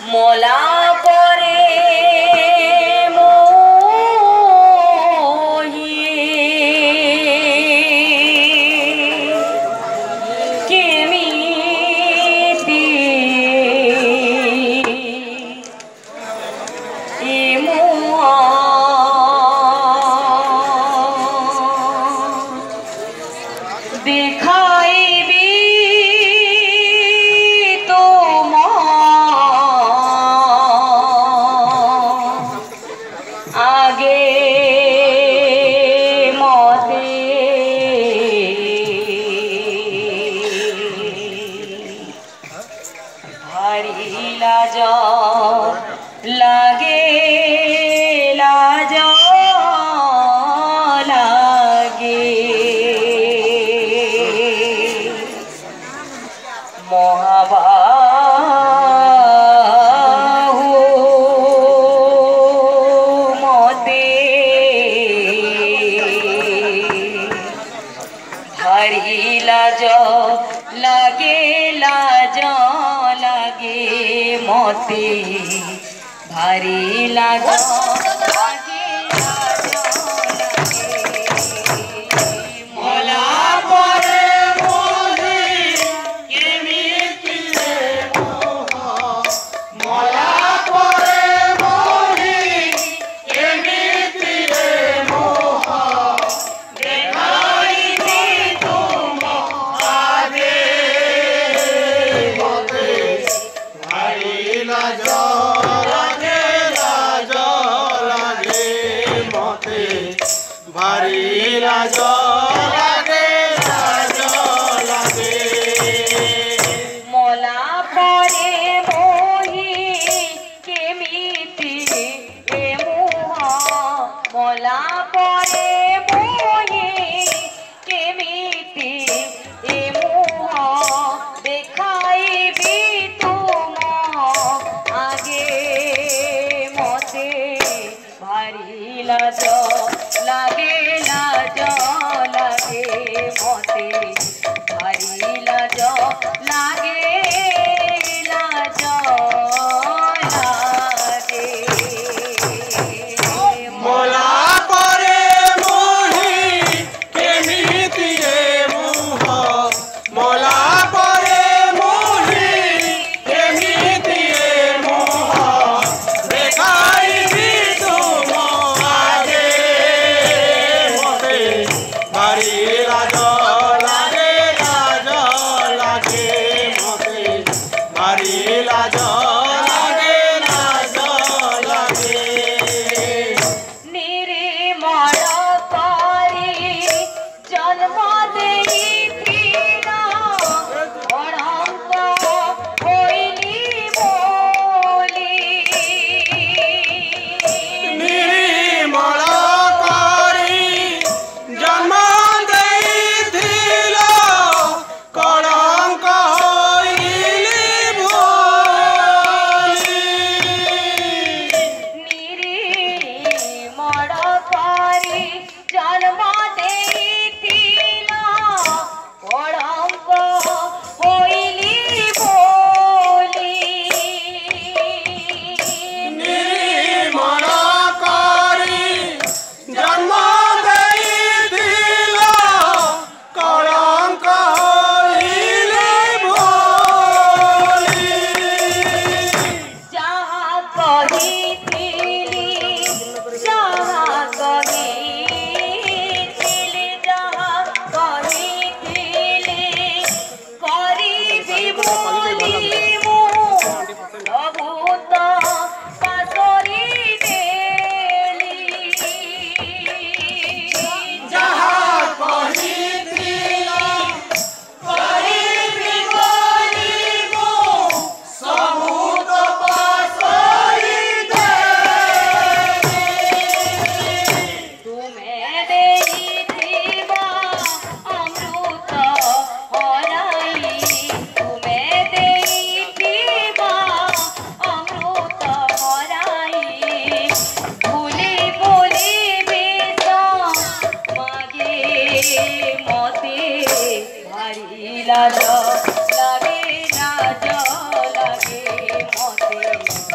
मला परे भारी लाज लाज लागे लाज लागे मोते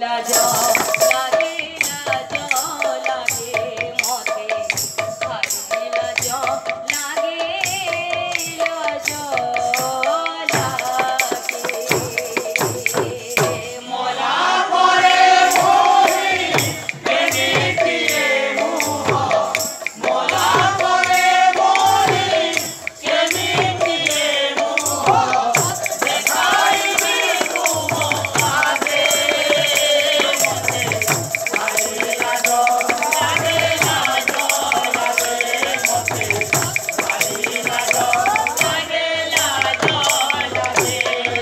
लाज लागे लाज लागे मोते भारी लाज लागे लाज लागे मोला परे मोहि केमितिए मोह मोला परे मोहि केमितिए मोह देखाई दी तुम आगे मोते भारी लाज लागे लाज लागे मोते भारी लाज लागे लाज लागे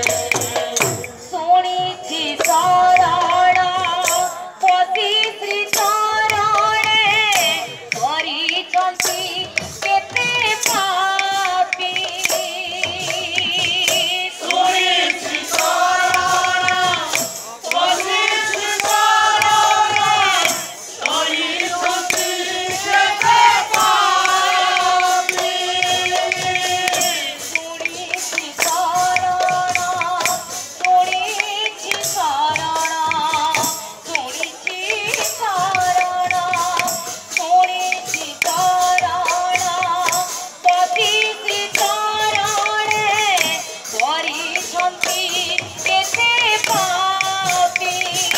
ଶୁଣିଛି ଶରଣ ପତି ଶ୍ରୀ ଚରଣେ କରିଛନ୍ତି କେତେ ପାପୀ ଶୁଣିଛି ଶରଣ ପତି ଶ୍ରୀ ଚରଣେ କରିଛନ୍ତି କେତେ ପାପୀ ଶୁଣିଛି ଶରଣ ଶୁଣିଛି ଶରଣ ଶୁଣିଛି ଶରଣ ଶୁଣିଛି ଶରଣ ପତି ଶ୍ରୀ ଚରଣେ କରିଛନ୍ତି କେତେ ପାପୀ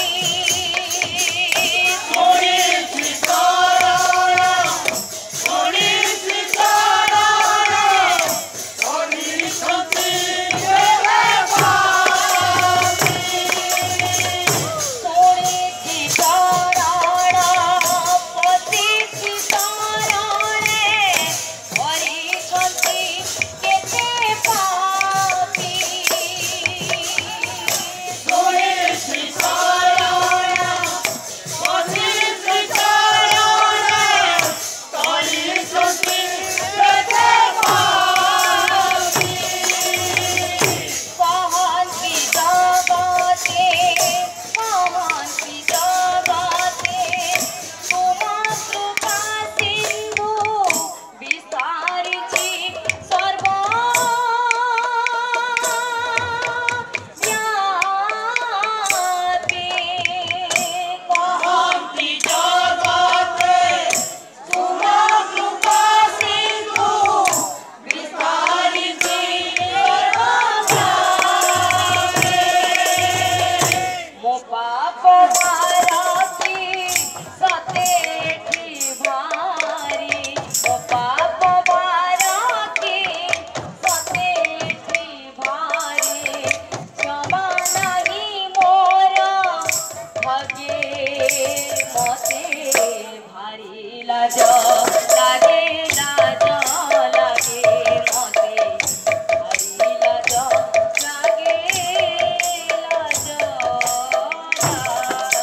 ଶୁଣିଛି ଶରଣ ଶୁଣିଛି ଶରଣ କରିଛନ୍ତି କେତେ ପାପୀ ଶୁଣିଛି ଶରଣ ପତି ଶ୍ରୀ ଚରଣେ କରିଛନ୍ତି କେତେ ପାପୀ ଶୁଣିଛି ଶରଣ ପତି ଶ୍ରୀ ଚରଣେ କରିଛନ୍ତି କେତେ ପାପୀ କହନ୍ତି ଜଗତେ କହନ୍ତି ଜଗତେ ତୁମ କୃପା ସିନ୍ଧୁ ବିସ୍ତାରିଛି ସର୍ବବ୍ୟାପୀ କହନ୍ତି ଜଗତେ ତୁମ କୃପା ସିନ୍ଧୁ ବିସ୍ତାରିଛି ସର୍ବବ୍ୟାପୀ ମୋ ପାପ ଭାରତି ସତେଠି ଭାରି ମୋ ପାପ ଭାରତି ସତେଠି ଭାରି କ୍ଷମା ନାହିଁ ମୋର ଭାଗ୍ୟେ ମତେ ଭାରି ଲାଜ ଲାଗେ ଲାଜ ଲାଗେ ମତେ ଭାରି ଲାଜ ଲାଗେ ଲାଜ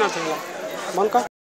हाँ भैया बोल कर